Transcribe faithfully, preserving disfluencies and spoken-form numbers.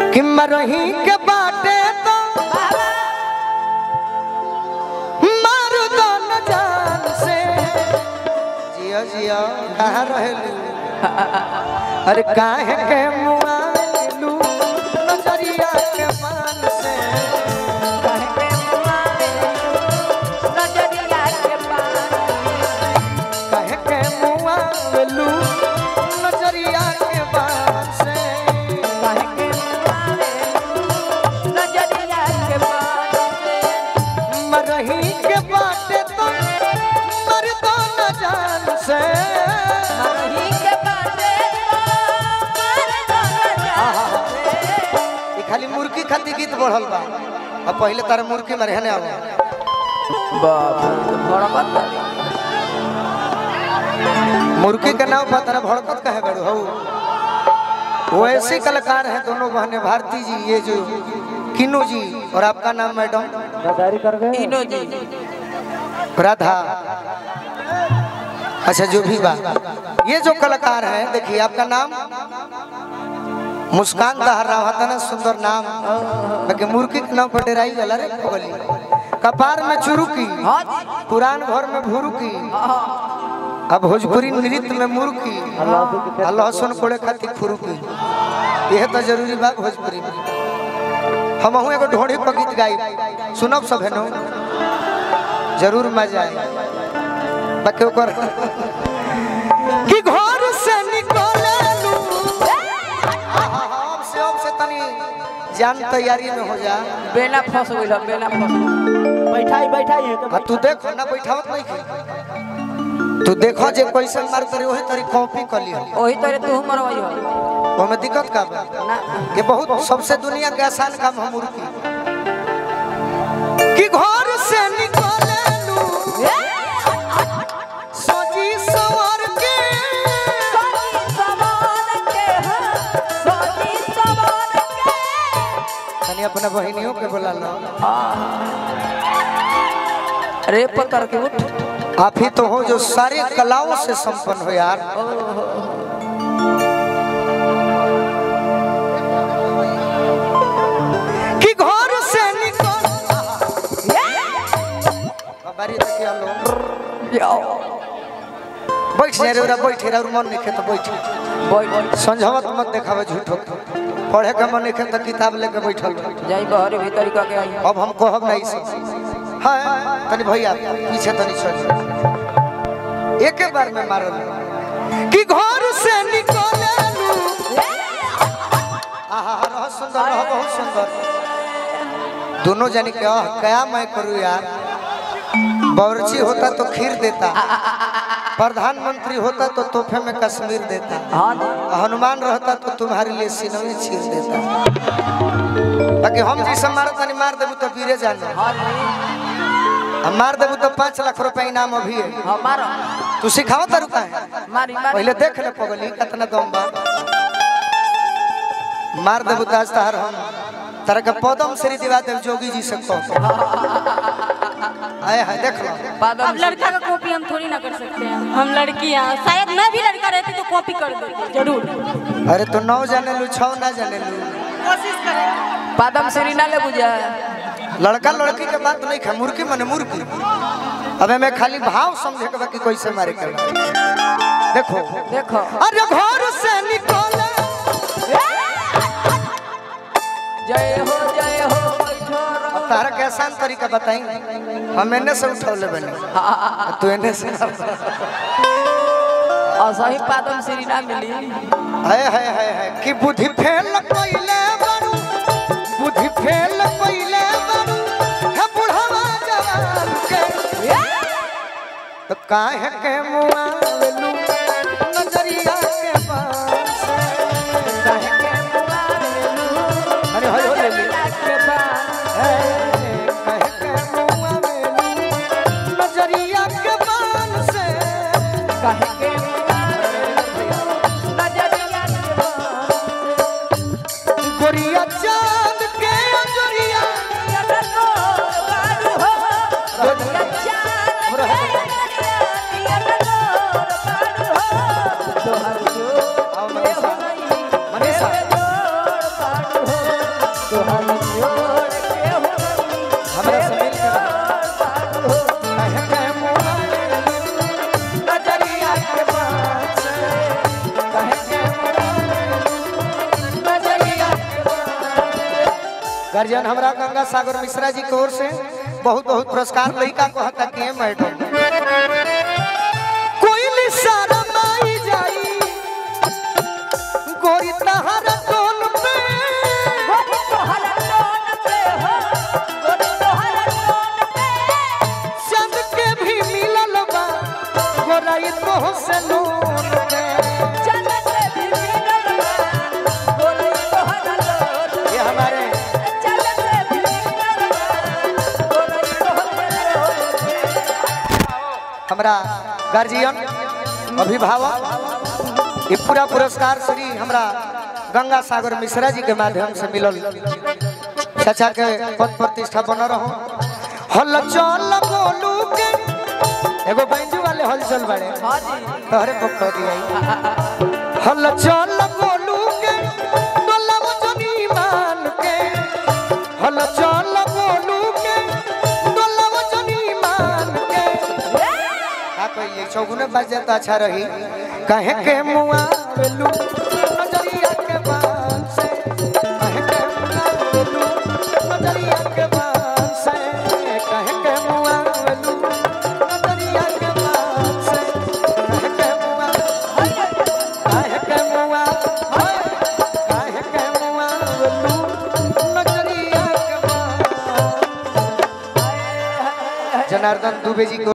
कि मरही के बाटे तो मार दो न जान से। जिया जिया कहाँ रहेलू अरे काहे के मुआलू नजरिया के मान से। काहे के मुआलू नजरिया के मान काहे के मुआलू नजरिया के मान से। काहे के मुआलू नजरिया के मान मरही के बाटे तो मर दो न जान से। मरही के बाटे तो मर दो न जान से। खाली मुर्गी खाती गीत बढ़ल बा अब पहले तार मुर्गी में रहने आवा बाप बड़ा बात मुर्गी के नाम पर तारा भड़कत कहे बड़ू हो। वो ऐसे कलाकार हैं दोनों बहनें भारती जी ये जो किन्नू जी और आपका नाम मैडम गद्दारी कर गए तीनों जी राधा। अच्छा जो भी बा ये जो कलाकार हैं देखिए आपका नाम मुस्कान दहर रहा होता ना सुंदर नाम बाकी मुर्गी के नाम पर डेराई गला रे पगली। कपार में चुरुकी पुरान घर में भुरुकी अब भोजपुरी नृत्य में मुर्गी लहसुन कोड़े खातिर फुरुकी। यह तो जरूरी बा भोजपुरी में। हम हूँ एगो ढोड़ी पर गीत गाई सुनब सब है नो जरूर मजा आए बाकी ओकर कि घर से निकले लू अब से अब से तनी जान तैयारी में हो जा। बेना फंस गइल बेना फंस बैठाई बैठाई आ तू देखो ना बैठावत नहीं की तू देखो जे कैसे मार करे वही तरी कॉपी कर लियो ओही तरह तू मरवाई हो ओमे दिक्कत का बा ना कि बहुत सबसे दुनिया के आसान काम हम मुर्गी कि घर से निकले लू सोची सवार के सोची सवार के हो सोची सवार के तनी अपना बहनियों के बुला लो। रे पत्थर के उठ आप ही तो हो जो सारे कलाओं से संपन्न हो यार। कि घर से निकल बारी तक आ लो जाओ बैठ जा रे बैठ रे मन नहीं खे तो बैठ बोल समझावत मत देखावे झूठो पढ़े का मन नहीं खे तो किताब लेके बैठल जाई बाहर भीतर का के आई अब हम कहब नहीं सब हां तनी भैया पीछे तनी छोड़ एक बार में मारल कि घर से निकले लू आहा रह सुंदर रह बहुत सुंदर दोनों जानी के क्या मैं करूं यार। बावर्ची होता तो खीर देता प्रधानमंत्री होता तो तोहफे में कश्मीर देता हनुमान रहता तो तुम्हारे लिए सिनवे चीर देता। बाकी हम जी सब मारत नहीं मार देबू तो वीरे जाना हम मार देबू तो पाँच लाख रुपए इनाम अभी है। हमारा तू सिखाओ तरीका है मारी मारी पहले देख ले पगली कितना दम बा मार देबू तो आज तहर हम तरह के पदम श्री दिवा देव जोगी जी से कहो आए हाय देख लो। अब लड़का का कॉपी हम थोड़ी ना कर सकते हैं हम लड़कियां शायद मैं भी लड़का रहती तो कॉपी कर देती जरूर। अरे तो नौ जाने लू छौ ना जाने लू कोशिश करेंगे पादम श्री ना ले बुझा लड़का लड़की के बात नहीं खा मुर्गी मने मुर्गी। अबे मैं खाली भाव समझे के बाकी कैसे मारे के देखो देखो अरे घर से निकले जय हो जय हो बैठो रहो। तारा के आसान तरीका बताई हम एने से उठौले बने तू एने से असही पादम श्री ना मिली हाय हाय हाय हाय कि बुद्धि फेल कइले बारू बुद्धि फेल कइले बारू हे बुढ़वा जवान के तो काहे के मुआवलू नजरिया के पास काहे के मुआवलू अरे होय हो ले के बाद काहे के मुआवलू नजरिया के पान से काहे के नजरिया के बाद गोरिया चांद के अजरिया यतनो बारू हो गोरिया चांद के यतनो बारू हो तोहर जो आओ मनीषा मनीषा बारू हो तोहरा जोड़ के हो हमरा से मिल के कहे के मुआवेलू नजरिया के बात से कहे के मुआवेलू नजरिया के बात से। गार्जियन हमरा गंगा सागर मिश्रा जी की ओर से बहुत बहुत पुरस्कार लइका कहता कि मैडम कोई निशाना माई जाई गोरी तहरा टोन पे गोरी तोहरा टोन पे हो गोरी तोहरा टोन पे चंद के भी मिलल बा गोराई तो से नून पे चंद के भी मिलल बा गोरी तोहरा टोन पे ये हमारे चंद के भी मिलल बा गोरी तोहरा टोन पे। हमरा गार्जियन अभिभावक ये पूरा पुरस्कार श्री हमरा गंगा सागर मिश्रा जी के माध्यम से मिलल चाचा के पद प्रतिष्ठा बन रहो हल चल बोलू के एगो बैंजू वाले हलचल बड़े हां जी तोहरे पक्का दिया हल चल बोलू के डोला वजनी मान के हल चल बोलू के डोला वजनी मान के का कहिए चौगुने बज जाता अच्छा रही कहे के मुआवेलू नजरिया के बात से कहे के मुआवेलू नजरिया के बात से कहे के मुआवेलू नजरिया के बात से कहे के मुआ कहे के मुआ कहे के मुआवेलू नजरिया के बात। जनार्दन दुबे जी को